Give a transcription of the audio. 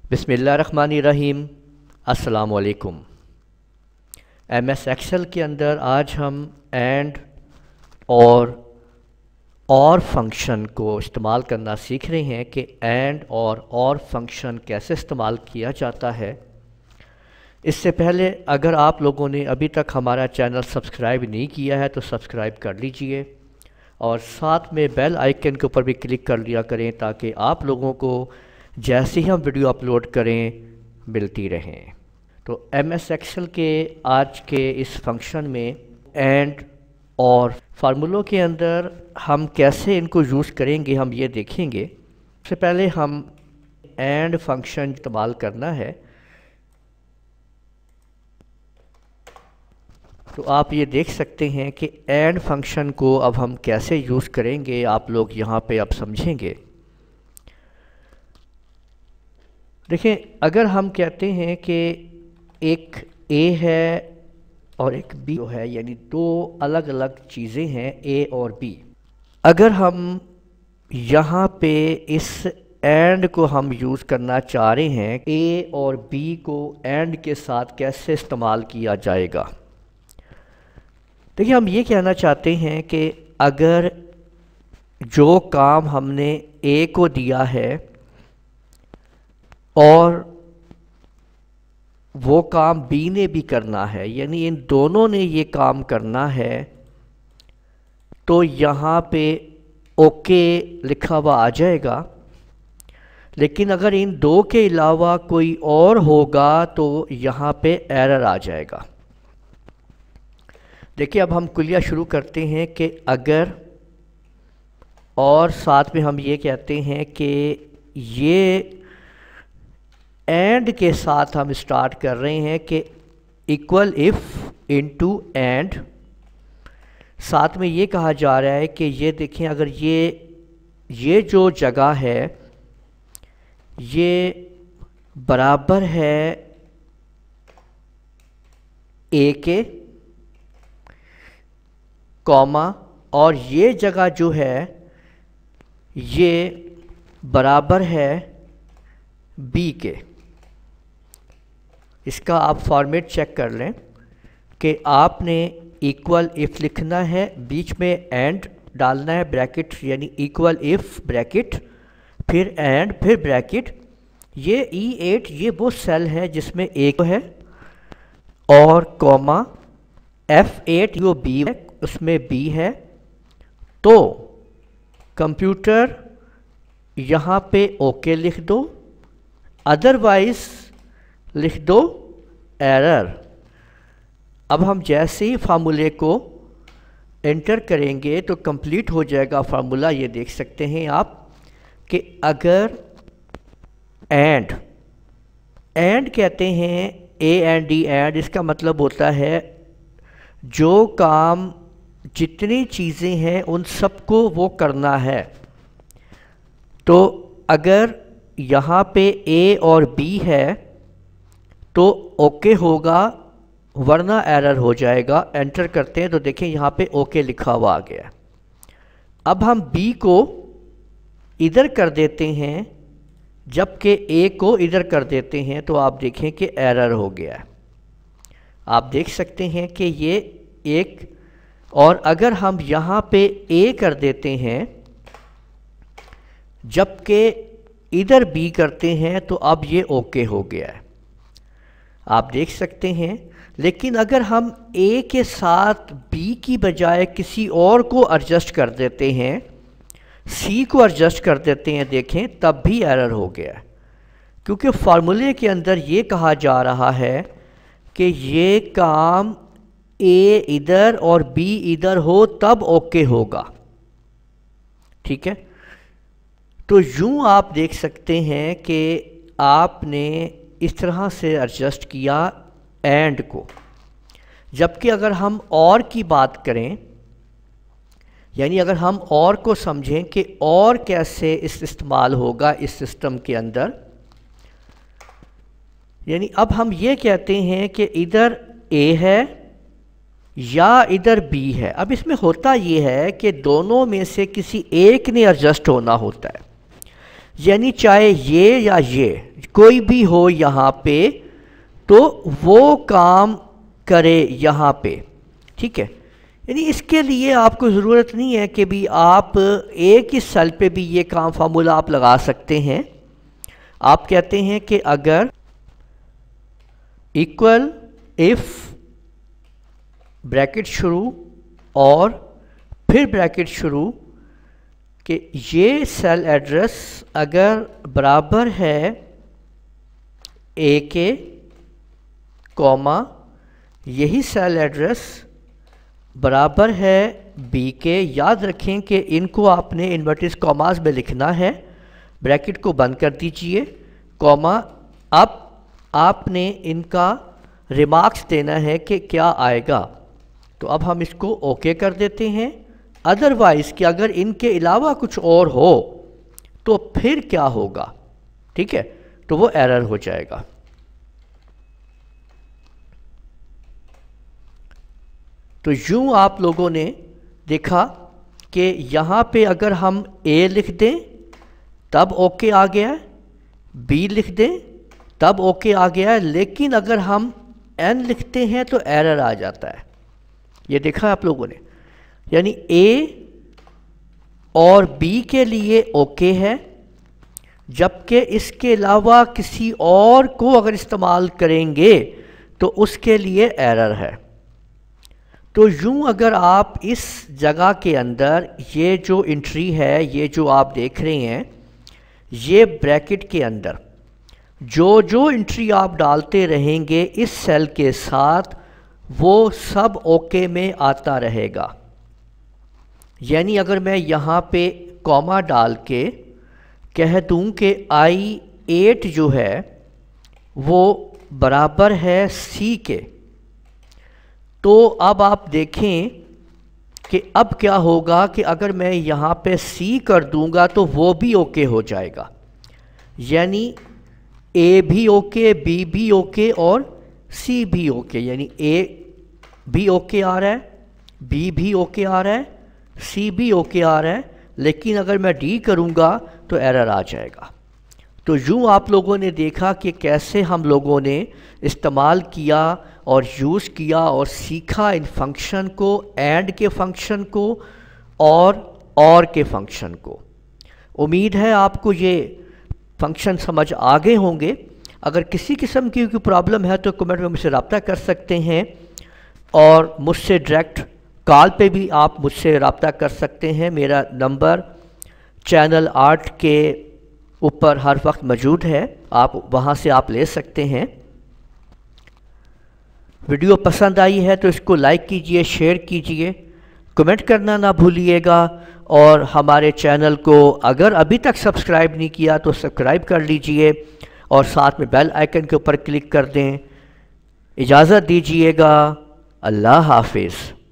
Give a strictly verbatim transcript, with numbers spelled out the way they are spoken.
بسم اللہ الرحمن الرحیم۔ السلام علیکم۔ ایم ایس ایکسل کے اندر آج ہم اینڈ اور اور فنکشن کو استعمال کرنا سیکھ رہے ہیں کہ اینڈ اور اور فنکشن کیسے استعمال کیا جاتا ہے۔ اس سے پہلے اگر آپ لوگوں نے ابھی تک ہمارا چینل سبسکرائب نہیں کیا ہے تو سبسکرائب کر لیجئے اور ساتھ میں بیل آئیکن کے اوپر بھی کلک کر لیا کریں تاکہ آپ لوگوں کو جیسے ہی ہم ویڈیو اپلوڈ کریں ملتی رہیں۔ تو ایم ایس ایکسل کے آج کے اس فنکشن میں اینڈ اور فارمولوں کے اندر ہم کیسے ان کو یوز کریں گے ہم یہ دیکھیں گے۔ سب سے پہلے ہم اینڈ فنکشن استعمال کرنا ہے، تو آپ یہ دیکھ سکتے ہیں کہ اینڈ فنکشن کو اب ہم کیسے یوز کریں گے آپ لوگ یہاں پہ اب سمجھیں گے۔ دیکھیں، اگر ہم کہتے ہیں کہ ایک اے ہے اور ایک بی ہے، یعنی دو الگ الگ چیزیں ہیں اے اور بی، اگر ہم یہاں پہ اس اینڈ کو ہم یوز کرنا چاہ رہے ہیں، اے اور بی کو اینڈ کے ساتھ کیسے استعمال کیا جائے گا؟ دیکھیں، ہم یہ کہنا چاہتے ہیں کہ اگر جو کام ہم نے اے کو دیا ہے اور وہ کام بی نے بھی کرنا ہے، یعنی ان دونوں نے یہ کام کرنا ہے، تو یہاں پہ اوکے لکھا ہوا آ جائے گا۔ لیکن اگر ان دو کے علاوہ کوئی اور ہوگا تو یہاں پہ ایرر آ جائے گا۔ دیکھیں، اب ہم کلیہ شروع کرتے ہیں کہ اگر اور ساتھ میں ہم یہ کہتے ہیں کہ یہ اینڈ کے ساتھ ہم اسٹارٹ کر رہے ہیں کہ ایکول اف انٹو اینڈ، ساتھ میں یہ کہا جا رہا ہے کہ یہ دیکھیں، اگر یہ یہ جو جگہ ہے یہ برابر ہے اے کے کوما، اور یہ جگہ جو ہے یہ برابر ہے بی کے۔ اس کا آپ فارمیٹ چیک کر لیں کہ آپ نے ایکول ایف لکھنا ہے، بیچ میں اینڈ ڈالنا ہے بریکٹ، یعنی ایکول ایف بریکٹ پھر اینڈ پھر بریکٹ۔ یہ ای ایٹ یہ وہ سیل ہے جس میں ایک ہے اور کوما ایف ایٹ جو بی ہے اس میں بی ہے، تو کمپیوٹر یہاں پہ اوکے لکھ دو، ادروائز لکھ دو ایرر۔ اب ہم جیسے ہی فارمولے کو انٹر کریں گے تو کمپلیٹ ہو جائے گا فارمولا۔ یہ دیکھ سکتے ہیں آپ کہ اگر اینڈ اینڈ کہتے ہیں اے اینڈ ڈی اینڈ، اس کا مطلب ہوتا ہے جو کام جتنی چیزیں ہیں ان سب کو وہ کرنا ہے۔ تو اگر یہاں پہ اے اور بی ہے تو اوکے ہوگا ورنہ ایرر ہو جائے گا۔ انٹر کرتے ہیں تو دیکھیں یہاں پہ اوکے لکھا ہوا آ گیا۔ اب ہم بی کو ادھر کر دیتے ہیں جبکہ اے کو ادھر کر دیتے ہیں تو آپ دیکھیں کہ ایرر ہو گیا ہے۔ آپ دیکھ سکتے ہیں کہ یہ ایک، اور اگر ہم یہاں پہ اے کر دیتے ہیں جبکہ ادھر بی کرتے ہیں تو اب یہ اوکے ہو گیا ہے، آپ دیکھ سکتے ہیں۔ لیکن اگر ہم اے کے ساتھ بی کی بجائے کسی اور کو ایڈجسٹ کر دیتے ہیں، سی کو ایڈجسٹ کر دیتے ہیں، دیکھیں تب بھی ایرر ہو گیا ہے، کیونکہ فارمولے کے اندر یہ کہا جا رہا ہے کہ یہ کام اے ادھر اور بی ادھر ہو تب اوکے ہوگا، ٹھیک ہے۔ تو یوں آپ دیکھ سکتے ہیں کہ آپ نے اس طرح سے ایڈجسٹ کیا اینڈ کو۔ جبکہ اگر ہم اور کی بات کریں، یعنی اگر ہم اور کو سمجھیں کہ اور کیسے اس استعمال ہوگا اس سسٹم کے اندر، یعنی اب ہم یہ کہتے ہیں کہ ادھر اے ہے یا ادھر بی ہے۔ اب اس میں ہوتا یہ ہے کہ دونوں میں سے کسی ایک نے ایڈجسٹ ہونا ہوتا ہے، یعنی چاہے یہ یا یہ، کوئی بھی ہو یہاں پہ تو وہ کام کرے یہاں پہ، ٹھیک ہے. یعنی اس کے لیے آپ کو ضرورت نہیں ہے کہ بھی آپ ایک ہی سیل پہ بھی یہ کام فارمولہ آپ لگا سکتے ہیں. آپ کہتے ہیں کہ اگر ایکول ایف بریکٹ شروع اور پھر بریکٹ شروع کہ یہ سیل ایڈریس اگر برابر ہے اے کے کوما یہی سیل ایڈریس برابر ہے بی کے. یاد رکھیں کہ ان کو آپ نے انورٹڈ کاماز میں لکھنا ہے. بریکٹ کو بند کر دیجئے کوما. اب آپ نے ان کا ریمارکس دینا ہے کہ کیا آئے گا. تو اب ہم اس کو اوکے کر دیتے ہیں. ادروائز کہ اگر ان کے علاوہ کچھ اور ہو تو پھر کیا ہوگا، ٹھیک ہے، تو وہ ایرر ہو جائے گا. تو یوں آپ لوگوں نے دیکھا کہ یہاں پہ اگر ہم اے لکھ دیں تب اوکے آ گیا ہے، بی لکھ دیں تب اوکے آ گیا ہے، لیکن اگر ہم این لکھتے ہیں تو ایرر آ جاتا ہے. یہ دیکھا آپ لوگوں نے، یعنی اے اور بی کے لیے اوکے ہے، جبکہ اس کے علاوہ کسی اور کو اگر استعمال کریں گے تو اس کے لیے ایرر ہے. تو یوں اگر آپ اس جگہ کے اندر یہ جو انٹری ہے، یہ جو آپ دیکھ رہے ہیں، یہ بریکٹ کے اندر جو جو انٹری آپ ڈالتے رہیں گے اس سیل کے ساتھ وہ سب اوکے میں آتا رہے گا. یعنی اگر میں یہاں پہ کوما ڈال کے کہہ دوں کہ آئی ایٹ جو ہے وہ برابر ہے سی کے، تو اب آپ دیکھیں کہ اب کیا ہوگا کہ اگر میں یہاں پہ سی کر دوں گا تو وہ بھی اوکے ہو جائے گا. یعنی اے بھی اوکے، بی بھی اوکے اور سی بھی اوکے. یعنی اے بھی اوکے آ رہا ہے، بی بھی اوکے آ رہا ہے، سی بھی اوکے آ رہا ہے، لیکن اگر میں ڈی کروں گا تو ایرر آ جائے گا. تو یوں آپ لوگوں نے دیکھا کہ کیسے ہم لوگوں نے استعمال کیا اور یوز کیا اور سیکھا ان فنکشن کو، اینڈ کے فنکشن کو اور اور کے فنکشن کو. امید ہے آپ کو یہ فنکشن سمجھ آگے ہوں گے. اگر کسی قسم کی کوئی پرابلم ہے تو کمنٹ میں مجھ سے رابطہ کر سکتے ہیں، اور مجھ سے ڈائریکٹ کال پہ بھی آپ مجھ سے رابطہ کر سکتے ہیں. میرا نمبر چینل آرٹ کے اوپر ہر وقت موجود ہے، آپ وہاں سے آپ لے سکتے ہیں. ویڈیو پسند آئی ہے تو اس کو لائک کیجئے، شیئر کیجئے، کمنٹ کرنا نہ بھولیے گا، اور ہمارے چینل کو اگر ابھی تک سبسکرائب نہیں کیا تو سبسکرائب کر لیجئے اور ساتھ میں بیل آئیکن کے اوپر کلک کر دیں. اجازت دیجئے گا. اللہ حافظ.